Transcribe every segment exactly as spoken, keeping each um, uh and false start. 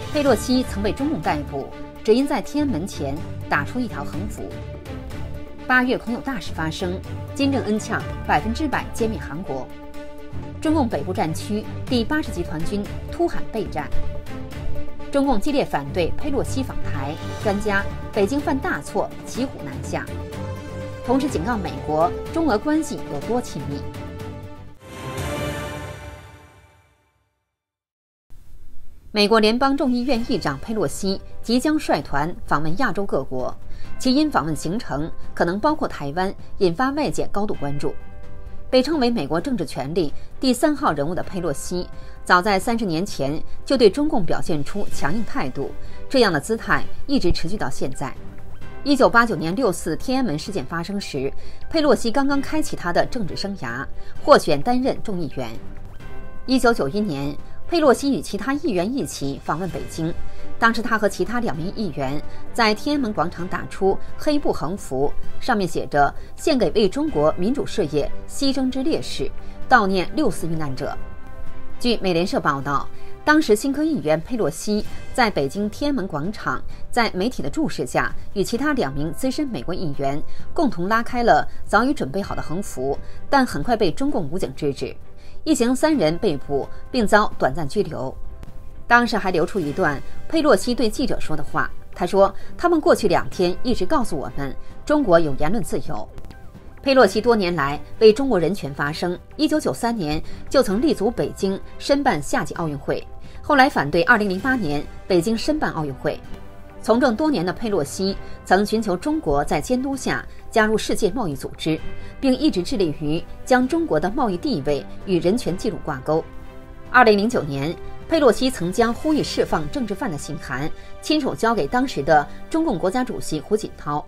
佩洛西曾被中共逮捕，只因在天安门前打出一条横幅。八月恐有大事发生，金正恩呛百分之百歼灭韩国。中共北部战区第八十集团军突喊备战。中共激烈反对佩洛西访台，专家北京犯大错，骑虎难下。同时警告美国，中俄关系有多亲密。美国联邦众议院议长佩洛西即将率团访问亚洲各国，其因访问行程可能包括台湾，引发外界高度关注。被称为美国政治权力第三号人物的佩洛西，早在三十年前就对中共表现出强硬态度，这样的姿态一直持续到现在。一九八九年六四天安门事件发生时，佩洛西刚刚开启他的政治生涯，获选担任众议员。一九九一年，佩洛西与其他议员一起访问北京，当时他和其他两名议员在天安门广场打出黑布横幅，上面写着“献给为中国民主事业牺牲之烈士，悼念六四遇难者”。据美联社报道，当时新科议员佩洛西在北京天安门广场，在媒体的注视下，与其他两名资深美国议员共同拉开了早已准备好的横幅，但很快被中共武警制止。一行三人被捕，并遭短暂拘留。当时还流出一段佩洛西对记者说的话，他说：“他们过去两天一直告诉我们，中国有言论自由。”佩洛西多年来为中国人权发声，一九九三年就曾立足北京申办夏季奥运会，后来反对二零零八年北京申办奥运会。从政多年的佩洛西曾寻求中国在监督下加入世界贸易组织，并一直致力于将中国的贸易地位与人权记录挂钩。二零零九年，佩洛西曾将呼吁释放政治犯的信函亲手交给当时的中共国家主席胡锦涛。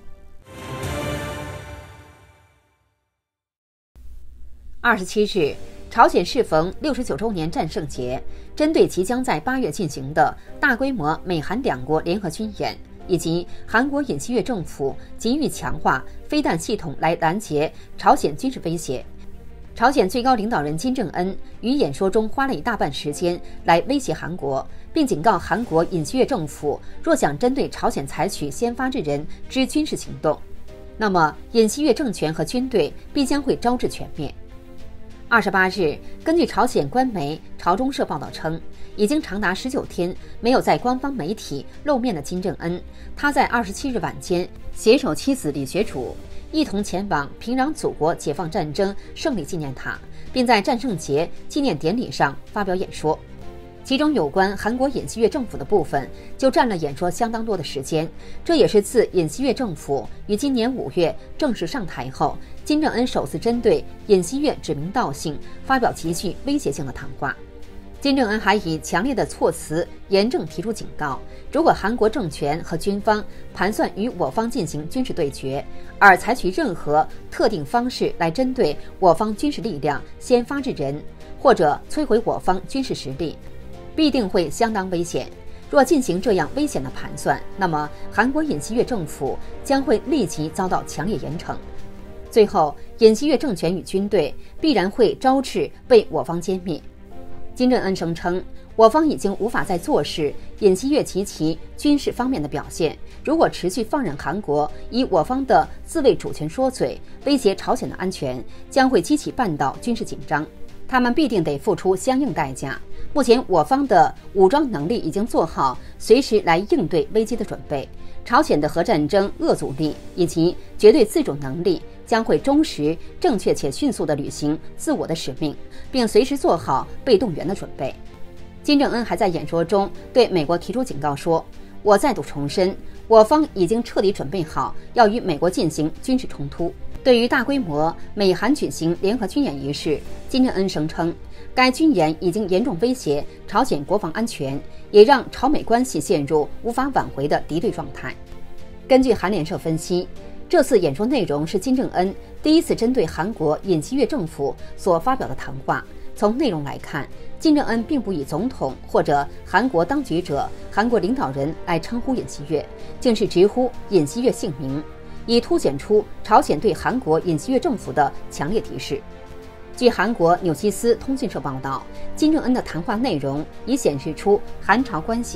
二十七日，朝鲜适逢六十九周年战胜节，针对即将在八月进行的大规模美韩两国联合军演，以及韩国尹锡悦政府急于强化飞弹系统来拦截朝鲜军事威胁，朝鲜最高领导人金正恩于演说中花了一大半时间来威胁韩国，并警告韩国尹锡悦政府若想针对朝鲜采取先发制人之军事行动，那么尹锡悦政权和军队必将会招致全灭。二十八日，根据朝鲜官媒朝中社报道称，已经长达十九天没有在官方媒体露面的金正恩，他在二十七日晚间携手妻子李学楚一同前往平壤祖国解放战争胜利纪念塔，并在战胜节纪念典礼上发表演说。其中有关韩国尹锡悦政府的部分就占了演说相当多的时间，这也是自尹锡悦政府于今年五月正式上台后，金正恩首次针对尹锡悦指名道姓发表极具威胁性的谈话。金正恩还以强烈的措辞严正提出警告，如果韩国政权和军方盘算与我方进行军事对决，而采取任何特定方式来针对我方军事力量先发制人，或者摧毁我方军事实力，必定会相当危险。若进行这样危险的盘算，那么韩国尹锡悦政府将会立即遭到强烈严惩。最后，尹锡悦政权与军队必然会招致被我方歼灭。金正恩声称，我方已经无法再坐视尹锡悦及其军事方面的表现，如果持续放任韩国以我方的自卫主权说嘴，威胁朝鲜的安全，将会激起半岛军事紧张，他们必定得付出相应代价。目前我方的武装能力已经做好随时来应对危机的准备，朝鲜的核战争遏阻力以及绝对自主能力将会忠实、正确且迅速地履行自我的使命，并随时做好被动员的准备。金正恩还在演说中对美国提出警告说：“我再度重申，我方已经彻底准备好要与美国进行军事冲突。”对于大规模美韩举行联合军演一事，金正恩声称，该军演已经严重威胁朝鲜国防安全，也让朝美关系陷入无法挽回的敌对状态。根据韩联社分析，这次演说内容是金正恩第一次针对韩国尹锡悦政府所发表的谈话。从内容来看，金正恩并不以总统或者韩国当局者、韩国领导人来称呼尹锡悦，竟是直呼尹锡悦姓名，以凸显出朝鲜对韩国尹锡悦政府的强烈敌视。据韩国纽西斯通讯社报道，金正恩的谈话内容已显示出韩朝关系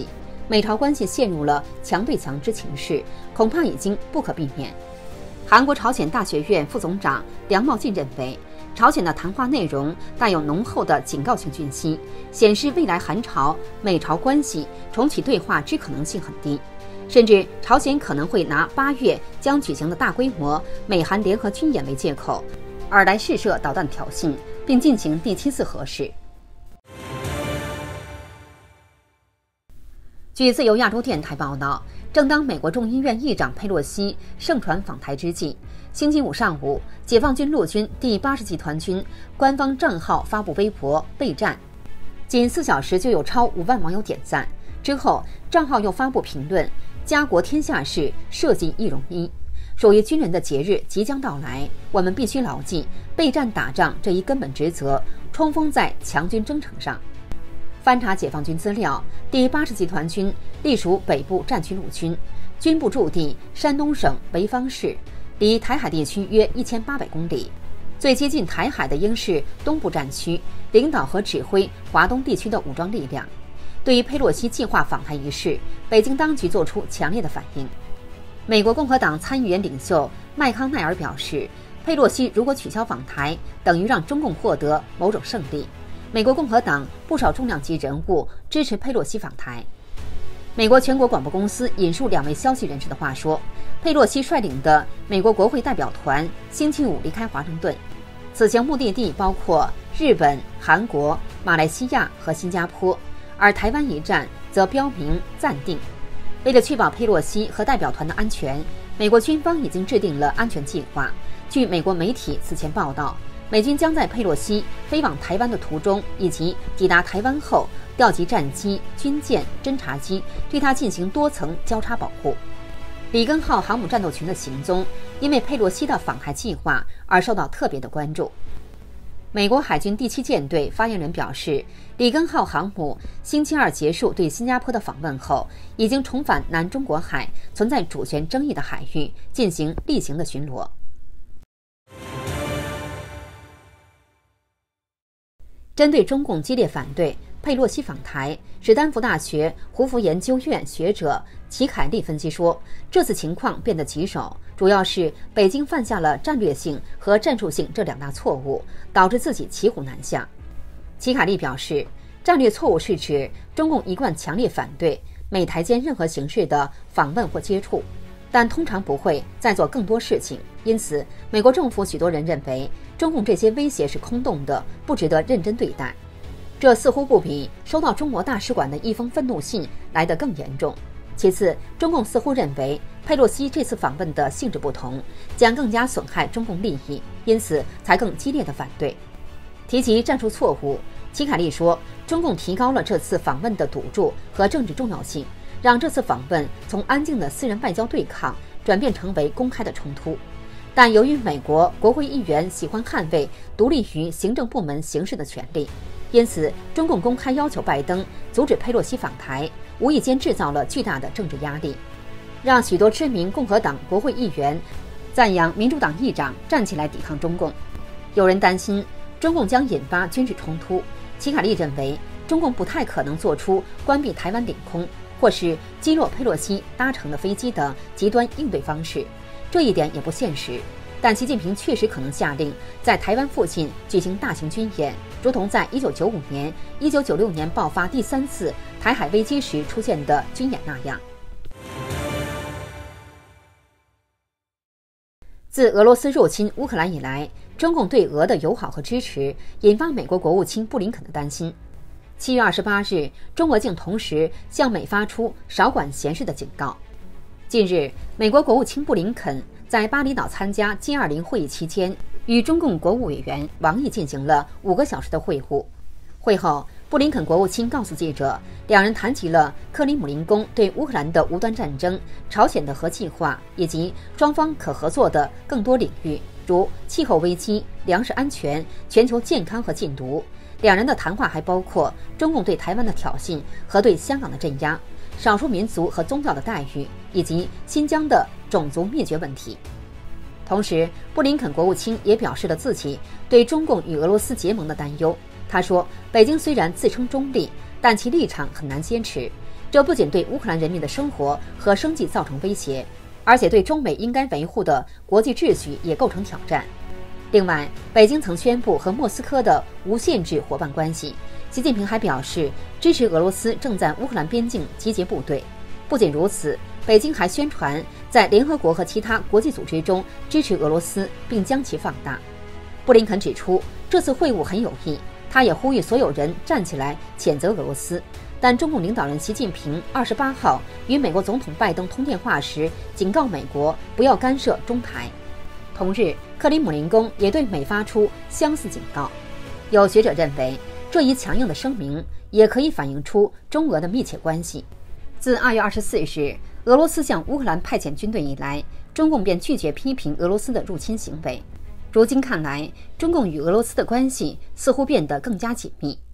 美朝关系陷入了强对强之情势，恐怕已经不可避免。韩国朝鲜大学院副总长梁茂进认为，朝鲜的谈话内容带有浓厚的警告性讯息，显示未来韩朝、美朝关系重启对话之可能性很低，甚至朝鲜可能会拿八月将举行的大规模美韩联合军演为借口，而来试射导弹挑衅，并进行第七次核试。据自由亚洲电台报道，正当美国众议院议长佩洛西盛传访台之际，星期五上午，解放军陆军第八十集团军官方账号发布微博备战，仅四小时就有超五万网友点赞。之后，账号又发布评论：“家国天下事，社稷亦容一。属于军人的节日即将到来，我们必须牢记备战打仗这一根本职责，冲锋在强军征程上。”翻查解放军资料，第八十集团军隶属北部战区陆军，军部驻地山东省潍坊市，离台海地区约一千八百公里。最接近台海的应是东部战区，领导和指挥华东地区的武装力量。对于佩洛西计划访台一事，北京当局作出强烈的反应。美国共和党参议员领袖麦康奈尔表示，佩洛西如果取消访台，等于让中共获得某种胜利。美国共和党不少重量级人物支持佩洛西访台。美国全国广播公司引述两位消息人士的话说，佩洛西率领的美国国会代表团星期五离开华盛顿，此行目的地包括日本、韩国、马来西亚和新加坡，而台湾一站则标明暂定。为了确保佩洛西和代表团的安全，美国军方已经制定了安全计划。据美国媒体此前报道，美军将在佩洛西飞往台湾的途中以及抵达台湾后调集战机、军舰、侦察机，对它进行多层交叉保护。里根号航母战斗群的行踪因为佩洛西的访台计划而受到特别的关注。美国海军第七舰队发言人表示，里根号航母星期二结束对新加坡的访问后，已经重返南中国海存在主权争议的海域进行例行的巡逻。针对中共激烈反对佩洛西访台，史丹福大学胡佛研究院学者齐凯利分析说，这次情况变得棘手，主要是北京犯下了战略性和战术性这两大错误，导致自己骑虎难下。齐凯利表示，战略错误是指中共一贯强烈反对美台间任何形式的访问或接触，但通常不会再做更多事情。因此，美国政府许多人认为中共这些威胁是空洞的，不值得认真对待。这似乎不比收到中国大使馆的一封愤怒信来得更严重。其次，中共似乎认为佩洛西这次访问的性质不同，将更加损害中共利益，因此才更激烈的反对。提及战术错误，齐凯利说，中共提高了这次访问的赌注和政治重要性，让这次访问从安静的私人外交对抗转变成为公开的冲突。但由于美国国会议员喜欢捍卫独立于行政部门行事的权利，因此中共公开要求拜登阻止佩洛西访台，无意间制造了巨大的政治压力，让许多知名共和党国会议员赞扬民主党议长站起来抵抗中共。有人担心中共将引发军事冲突，齐卡利认为中共不太可能做出关闭台湾领空或是击落佩洛西搭乘的飞机的极端应对方式，这一点也不现实。但习近平确实可能下令在台湾附近举行大型军演，如同在一九九五年、一九九六年爆发第三次台海危机时出现的军演那样。自俄罗斯入侵乌克兰以来，中共对俄的友好和支持引发美国国务卿布林肯的担心。七月二十八日，中俄竟同时向美发出少管闲事的警告。近日，美国国务卿布林肯在巴厘岛参加 G 二十 会议期间，与中共国务委员王毅进行了五个小时的会晤。会后，布林肯国务卿告诉记者，两人谈及了克里姆林宫对乌克兰的无端战争、朝鲜的核计划，以及双方可合作的更多领域，如气候危机、粮食安全、全球健康和禁毒。两人的谈话还包括中共对台湾的挑衅和对香港的镇压、少数民族和宗教的待遇，以及新疆的种族灭绝问题。同时，布林肯国务卿也表示了自己对中共与俄罗斯结盟的担忧。他说，北京虽然自称中立，但其立场很难坚持。 这不仅对乌克兰人民的生活和生计造成威胁，而且对中美应该维护的国际秩序也构成挑战。另外，北京曾宣布和莫斯科的无限制伙伴关系。习近平还表示支持俄罗斯正在乌克兰边境集结部队。不仅如此，北京还宣传在联合国和其他国际组织中支持俄罗斯，并将其放大。布林肯指出，这次会晤很有益，他也呼吁所有人站起来谴责俄罗斯。但中共领导人习近平二十八号与美国总统拜登通电话时，警告美国不要干涉中台。同日，克里姆林宫也对美发出相似警告。有学者认为，这一强硬的声明也可以反映出中俄的密切关系。自二月二十四日俄罗斯向乌克兰派遣军队以来，中共便拒绝批评俄罗斯的入侵行为。如今看来，中共与俄罗斯的关系似乎变得更加紧密。